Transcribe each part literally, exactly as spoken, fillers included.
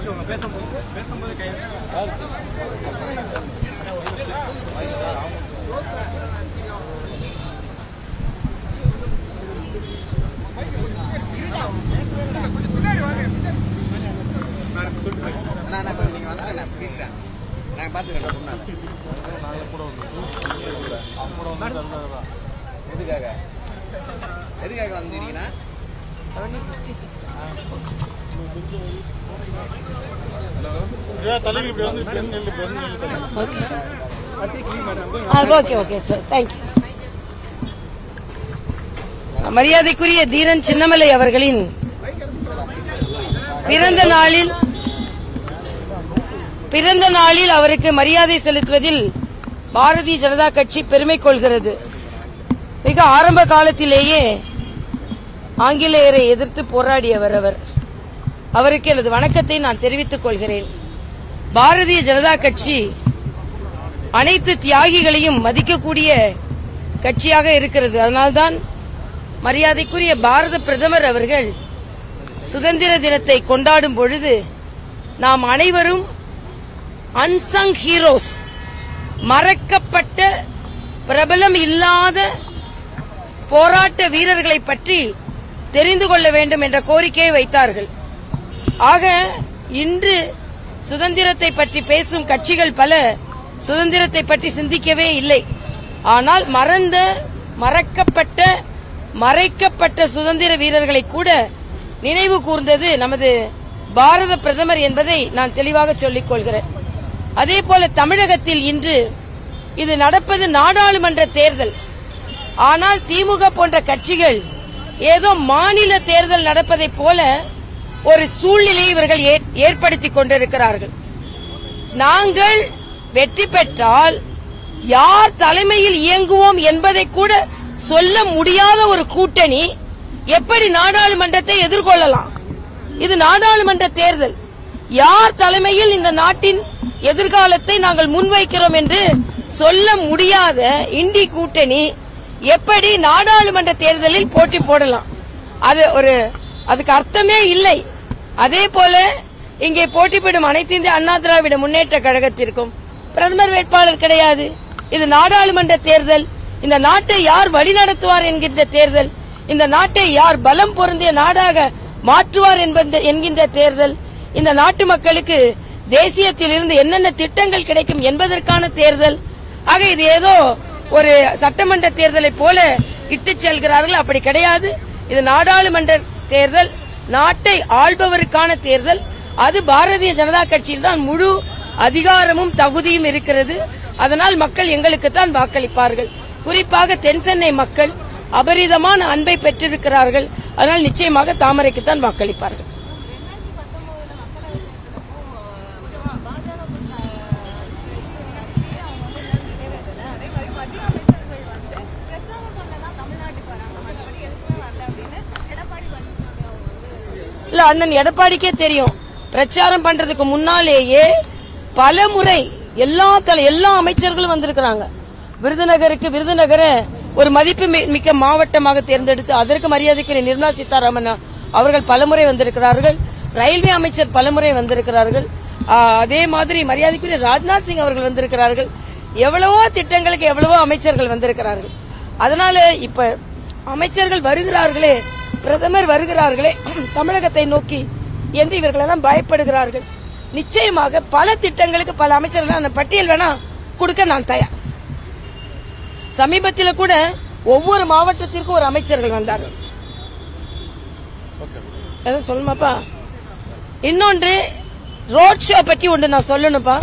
எதுக்காக எதுக்காக வந்தீங்கன்னா ஓகே ஓகே சார், தேங்க்யூ. மரியாதைக்குரிய தீரன் சின்னமலை அவர்களின் பிறந்த நாளில் பிறந்த நாளில் அவருக்கு மரியாதை செலுத்துவதில் பாரதிய ஜனதா கட்சி பெருமை கொள்கிறது. மிக ஆரம்ப காலத்திலேயே ஆங்கிலேயரை எதிர்த்து போராடியவர் அவர். அவருக்கு எனது வணக்கத்தை நான் தெரிவித்துக் கொள்கிறேன். பாரதிய ஜனதா கட்சி அனைத்து தியாகிகளையும் மதிக்கக்கூடிய கட்சியாக இருக்கிறது. அதனால்தான் மரியாதைக்குரிய பாரத பிரதமர் அவர்கள் சுதந்திர தினத்தை கொண்டாடும் பொழுது நாம் அனைவரும் அன்சங் ஹீரோஸ், மறக்கப்பட்ட பிரபலம் இல்லாத போராட்ட வீரர்களை பற்றி தெரிந்து கொள்ள வேண்டும் என்ற கோரிக்கையை வைத்தார்கள். ஆக இன்று சுதந்திரத்தை பற்றி பேசும் கட்சிகள் பல சுதந்திரத்தை பற்றி சிந்திக்கவே இல்லை. ஆனால் மறந்த, மறக்கப்பட்ட, மறைக்கப்பட்ட சுதந்திர வீரர்களை கூட நினைவு கூர்ந்தது நமது பாரத பிரதமர் என்பதை நான் தெளிவாக சொல்லிக் கொள்கிறேன். அதே போல தமிழகத்தில் இன்று இது நடப்பது நாடாளுமன்ற தேர்தல். ஆனால் திமுக போன்ற கட்சிகள் ஏதோ மாநில தேர்தல் நடப்பதைப் போல ஒரு சூழ்நிலையை இவர்கள் ஏற்படுத்திக் கொண்டிருக்கிறார்கள். நாங்கள் வெற்றி பெற்றால் யார் தலைமையில் இயங்குவோம் என்பதை கூட சொல்ல முடியாத ஒரு கூட்டணி எப்படி நாடாளுமன்றத்தை எதிர்கொள்ளலாம்? இது நாடாளுமன்ற தேர்தல். யார் தலைமையில் இந்த நாட்டின் எதிர்காலத்தை நாங்கள் முன்வைக்கிறோம் என்று சொல்ல முடியாத இண்டி கூட்டணி எப்படி நாடாளுமன்ற தேர்தலில் போட்டி போடலாம்? அது ஒரு அதுக்கு அர்த்தமே இல்லை. அதே போல இங்கே போட்டியிடும் அனைத்து இந்திய அண்ணா திராவிட முன்னேற்ற கழகத்திற்கும் பிரதமர் வேட்பாளர் கிடையாது. இது நாடாளுமன்ற தேர்தல். இந்த நாட்டை யார் வழிநடத்துவார் என்கின்ற தேர்தல். இந்த நாட்டை யார் பலம் பொருந்திய நாடாக மாற்றுவார் என்கின்ற தேர்தல். இந்த நாட்டு மக்களுக்கு தேசியத்தில் இருந்து என்னென்ன திட்டங்கள் கிடைக்கும் என்பதற்கான தேர்தல். ஆக இது ஏதோ ஒரு சட்டமன்ற தேர்தலை போல இட்டு செல்கிறார்கள். அப்படி கிடையாது. இது நாடாளுமன்ற தேர்தல், நாட்டை ஆள்பவருக்கான தேர்தல். அது பாரதிய ஜனதா கட்சியில் தான் முழு அதிகாரமும் தகுதியும் இருக்கிறது. அதனால் மக்கள் எங்களுக்குத்தான் வாக்களிப்பார்கள். குறிப்பாக தென்சென்னை மக்கள் அபரிதமான அன்பை பெற்றிருக்கிறார்கள். அதனால் நிச்சயமாக தாமரைக்குத்தான் வாக்களிப்பார்கள். இல்ல, அண்ணன் எடப்பாடிக்கே தெரியும். பிரச்சாரம் பண்றதுக்கு முன்னாலேயே பல முறை எல்லா எல்லா அமைச்சர்களும் வந்திருக்கிறாங்க. விருதுநகருக்கு விருதுநகரை ஒரு மதிப்பு மிக்க மாவட்டமாக தேர்ந்தெடுத்து அதற்கு மரியாதைக்குரிய நிர்மலா சீதாராமன் அவர்கள் பலமுறை வந்திருக்கிறார்கள். ரயில்வே அமைச்சர் பலமுறை வந்திருக்கிறார்கள். அதே மாதிரி மரியாதைக்குரிய ராஜ்நாத் சிங் அவர்கள் வந்திருக்கிறார்கள். எவ்வளவோ திட்டங்களுக்கு எவ்வளவோ அமைச்சர்கள் வந்திருக்கிறார்கள். அதனால இப்ப அமைச்சர்கள் வருகிறார்களே, பிரதமர் வருகிறார்களே தமிழகத்தை நோக்கி என்று இவர்கள் எல்லாம் பயப்படுகிறார்கள். நிச்சயமாக பல திட்டங்களுக்கு பல அமைச்சர்கள் பட்டியல் வேணா கொடுக்க நான் தயார். சமீபத்தில் கூட ஒவ்வொரு மாவட்டத்திற்கும் ஒரு அமைச்சர்கள் வந்தார்கள். சொல்லுமாப்பா. இன்னொன்று ரோட் ஷோ பற்றி ஒன்று நான் சொல்லணும்ப்பா.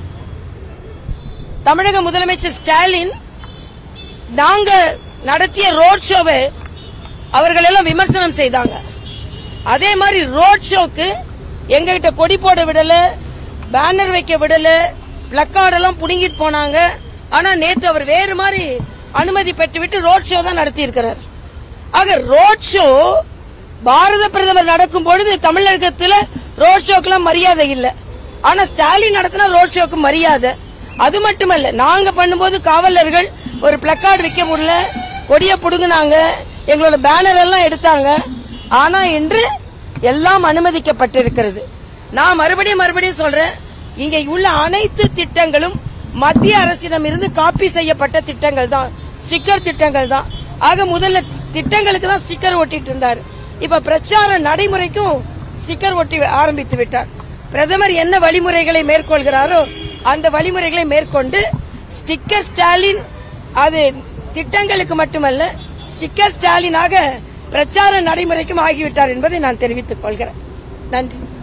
தமிழக முதலமைச்சர் ஸ்டாலின் நாங்க நடத்திய ரோட் ஷோவை அவர்கள் எல்லாம் விமர்சனம் செய்தாங்க. அதே மாதிரி ரோட் ஷோக்கு எங்ககிட்ட கொடி போட விடல, பேனர் வைக்க விடல, பிளக்கார்ட் எல்லாம் புடுங்கிட்டு போனாங்க. ஆனா நேத்து அவர் வேறு மாதிரி அனுமதி பெற்றுவிட்டு ரோட் ஷோ தான் நடத்தி இருக்கிறார். ஆக ரோட் ஷோ பாரத பிரதமர் நடக்கும் பொழுது தமிழகத்தில் ரோட் ஷோக்கெல்லாம் மரியாதை இல்ல. ஆனா ஸ்டாலின் நடத்தினா ரோட் ஷோக்கு மரியாதை. அது மட்டுமல்ல, நாங்க பண்ணும்போது காவலர்கள் ஒரு பிளக்கார்டு வைக்க முடியல, கொடிய புடுங்கினாங்க, எங்களோட பேனர் எல்லாம் எடுத்தாங்க. ஆனா இன்று எல்லாம் அனுமதிக்கப்பட்டிருக்கிறது. நான் மறுபடியும் மறுபடியும் சொல்றேன், இங்க உள்ள அனைத்து திட்டங்களும் மத்திய அரசிடம் இருந்து காப்பி செய்யப்பட்ட திட்டங்கள் தான், ஸ்டிக்கர் திட்டங்கள் தான். ஆக முதல்ல திட்டங்களுக்கு தான் ஸ்டிக்கர் ஒட்டிட்டு இருந்தார். இப்ப பிரச்சார நடைமுறைக்கும் ஸ்டிக்கர் ஒட்டி ஆரம்பித்து விட்டார். பிரதமர் என்ன வழிமுறைகளை மேற்கொள்கிறாரோ அந்த வழிமுறைகளை மேற்கொண்டு ஸ்டிக்கர் ஸ்டாலின் அது திட்டங்களுக்கு மட்டுமல்ல, ஸ்டிக்கர் ஸ்டாலினாக பிரச்சார நடைமுறைக்கும் ஆகிவிட்டார் என்பதை நான் தெரிவித்துக் கொள்கிறேன். நன்றி.